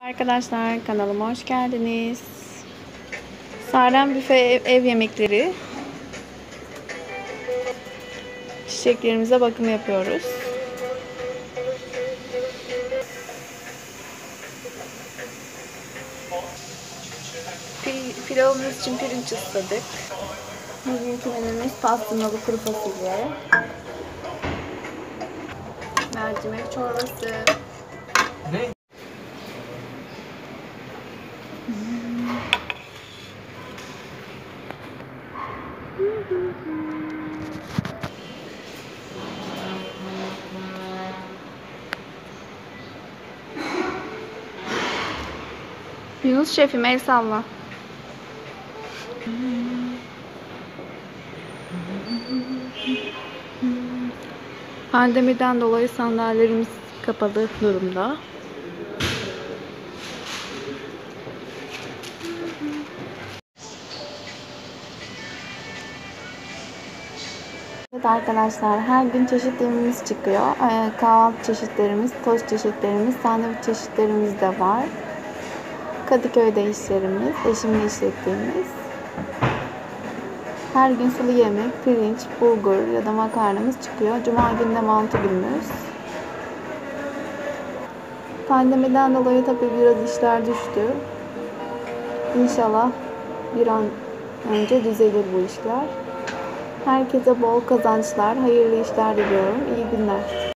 Arkadaşlar kanalıma hoş geldiniz. Sarem Büfe ev yemekleri. Çiçeklerimize bakım yapıyoruz. Pilavımız için pirinç ısladık. Bugünkü menümüz pastırmalı kuru fasulye, mercimek çorbası. Yunus şefim el salla. Pandemiden dolayı sandalyelerimiz kapalı durumda. Evet arkadaşlar, her gün çeşit yemeğimiz çıkıyor. Kahvaltı çeşitlerimiz, tost çeşitlerimiz, sandviç çeşitlerimiz de var. Kadıköy'de işlerimiz, eşimle işlettiğimiz. Her gün sulu yemek, pirinç, bulgur ya da makarnamız çıkıyor. Cuma günü de mantı günümüz. Pandemiden dolayı tabii biraz işler düştü. İnşallah bir an önce düzelir bu işler. Herkese bol kazançlar, hayırlı işler diliyorum. İyi günler.